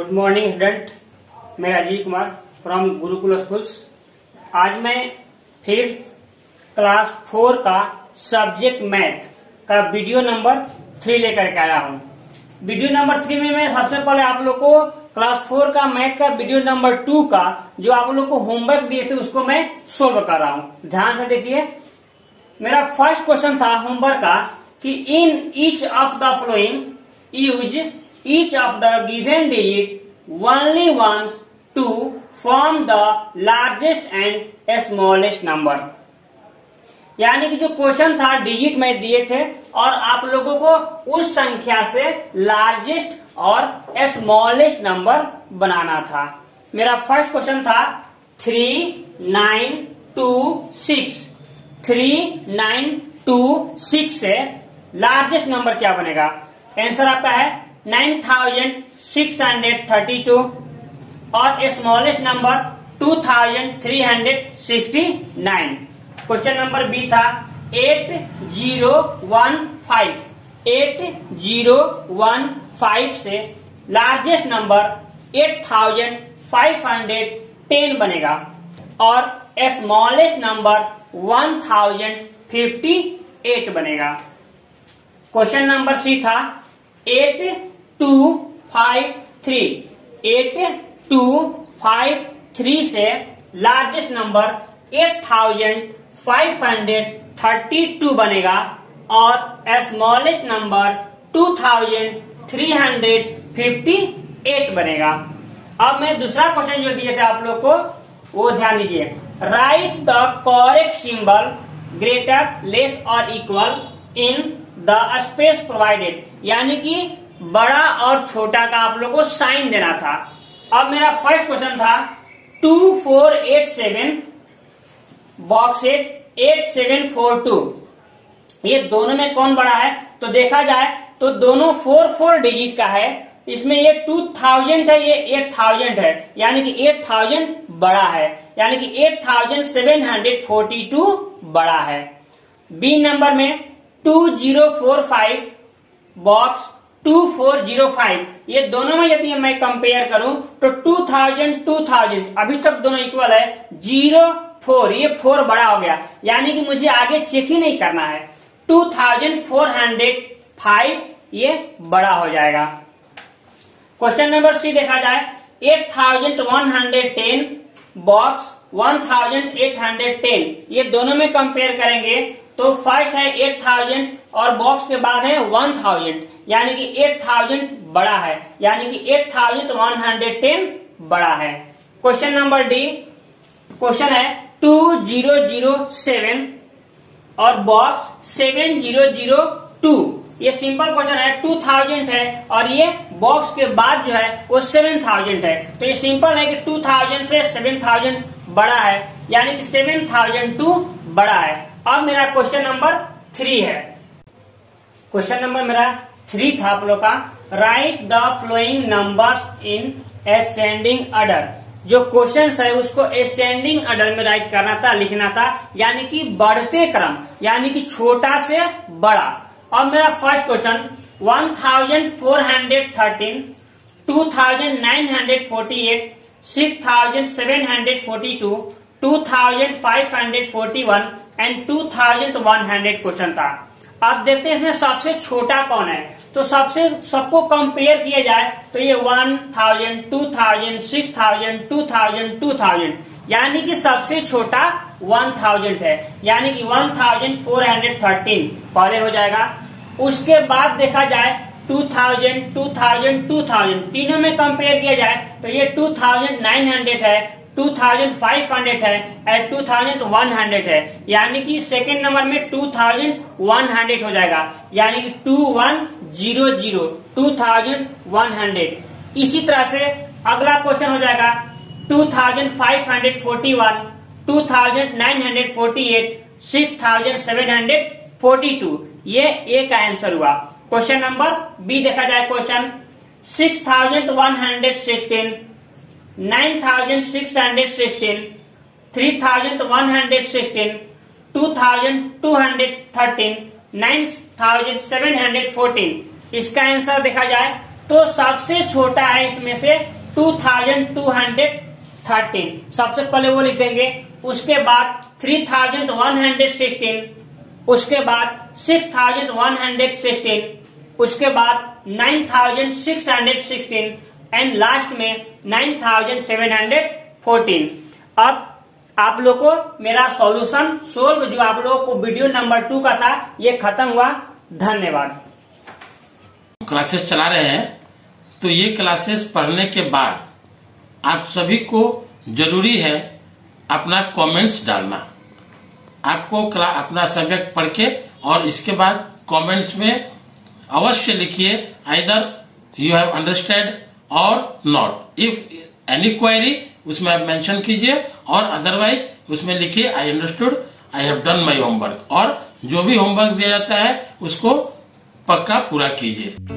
Good morning student, मैं Rajeev Kumar from Gurukul schools. आज मैं फिर क्लास 4 का सब्जेक्ट मैथ का वीडियो नंबर 3 लेकर के आया हूँ। वीडियो नंबर 3 में मैं सबसे पहले आप लोग को क्लास 4 का मैथ का वीडियो नंबर 2 का जो आप लोग को होमवर्क दिए थे उसको मैं सोल्व कर रहा हूँ। ध्यान से देखिए, मेरा फर्स्ट क्वेश्चन था होमवर्क का कि in each of the following use each of the given digit only once to form the largest and smallest number। यानी कि जो क्वेश्चन था डिजिट में दिए थे और आप लोगों को उस संख्या से लार्जेस्ट और स्मॉलेस्ट नंबर बनाना था। मेरा फर्स्ट क्वेश्चन था 3, 9, 2, 6। 3, 9, 2, 6 से लार्जेस्ट नंबर क्या बनेगा? आंसर आपका है 9632 और smallest number 2369। Question number B था 8015 से लार्जेस्ट नंबर 8510 बनेगा और स्मॉलेस्ट नंबर 1058 बनेगा। क्वेश्चन नंबर सी था 8253 से लार्जेस्ट नंबर 8532 बनेगा और स्मॉलेस्ट नंबर 2358 बनेगा। अब मैं दूसरा क्वेश्चन जो दिए थे आप लोग को वो ध्यान दीजिए। Right the correct symbol greater, less और equal in the space provided. यानी कि बड़ा और छोटा का आप लोगों को साइन देना था। अब मेरा फर्स्ट क्वेश्चन था 2487 बॉक्सेज 8742, ये दोनों में कौन बड़ा है? तो देखा जाए तो दोनों 4 डिजिट का है। इसमें ये 2000 है, ये 8000 है, यानी कि 8000 बड़ा है, यानी कि 8742 बड़ा है। बी नंबर में 2045 बॉक्स 2405, ये दोनों में यदि मैं कंपेयर करूं तो 2000 अभी तक दोनों इक्वल है। 04 ये 4 बड़ा हो गया, यानी कि मुझे आगे चेक ही नहीं करना है। 2405 ये बड़ा हो जाएगा। क्वेश्चन नंबर सी देखा जाए 8110 बॉक्स 1810, ये दोनों में कंपेयर करेंगे तो फर्स्ट है 8000 और बॉक्स के बाद है 1000, यानी कि 8000 बड़ा है, यानी कि 8110 बड़ा है। क्वेश्चन नंबर डी क्वेश्चन है 2007 और बॉक्स 7002, ये सिंपल क्वेश्चन है। 2000 है और ये बॉक्स के बाद जो है वो 7000 है, तो ये सिंपल है कि 2000 से 7000 बड़ा है, यानी कि 7002 बड़ा है। अब मेरा क्वेश्चन नंबर 3 है। क्वेश्चन नंबर मेरा 3 था आप लोग का, right the following numbers in ascending order. जो क्वेश्चन है उसको असेंडिंग ऑर्डर में राइट करना था, लिखना था, यानी कि बढ़ते क्रम, यानी कि छोटा से बड़ा। अब मेरा फर्स्ट क्वेश्चन 1413, 2948, 6742, 2541 एंड 2100 क्वेश्चन था। अब देखते हैं इसमें सबसे छोटा कौन है। तो सबको कंपेयर किया जाए तो ये 1000, 2000, 6000, 2000, यानी कि सबसे छोटा 1000 है, यानी कि 1413 पहले हो जाएगा। उसके बाद देखा जाए 2000, 2000, तीनों में कंपेयर किया जाए तो ये 2900 है, 2500 है और 2100 है, यानी कि सेकेंड नंबर में 2100 हो जाएगा, यानी कि 2100, 2100। इसी तरह से अगला क्वेश्चन हो जाएगा 2541, 2948, 6742, ये एक आंसर हुआ। क्वेश्चन नंबर बी देखा जाए, क्वेश्चन 6116, 9616, 3116, 2213, 9714। इसका आंसर देखा जाए तो सबसे छोटा है इसमें से 2213, सबसे पहले वो लिख देंगे, उसके बाद 3116, उसके बाद 6116, उसके बाद 9616 एंड लास्ट में 9714। अब आप लोग को मेरा सॉल्यूशन सोल्व जो आप लोगों को वीडियो नंबर 2 का था ये खत्म हुआ। धन्यवाद। क्लासेस चला रहे हैं तो ये क्लासेस पढ़ने के बाद आप सभी को जरूरी है अपना कमेंट्स डालना। आपको अपना सब्जेक्ट पढ़ के और इसके बाद कमेंट्स में अवश्य लिखिए आइदर यू हैव अंडरस्टैंड और नॉट। इफ एनी क्वेरी उसमें आप मेंशन कीजिए और अदरवाइज उसमें लिखिए I understood, I have done my homework. और जो भी होमवर्क दिया जाता है उसको पक्का पूरा कीजिए।